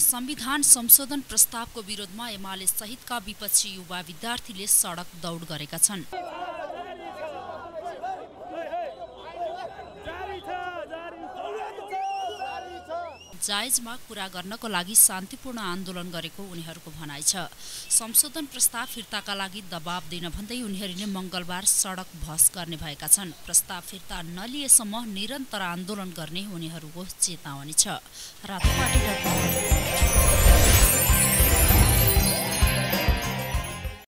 संविधान संशोधन प्रस्तावको विरोधमा एमाले सहितका विपक्षी युवा विद्यार्थीले सडक दौड गरेका छन्। जायज माग पूरा गर्नको लागि शान्तिपूर्ण आन्दोलन गरेको उनीहरूको भनाइ छ। संशोधन प्रस्ताव फिर्ताका लागि दबाब दिन भन्दै उनीहरूले मंगलबार सडक बहस गर्ने भएका छन्। प्रस्ताव फिर्ता नलिएसम्म निरन्तर आन्दोलन गर्ने उनीहरूको चेतावनी छ। रातो पार्टी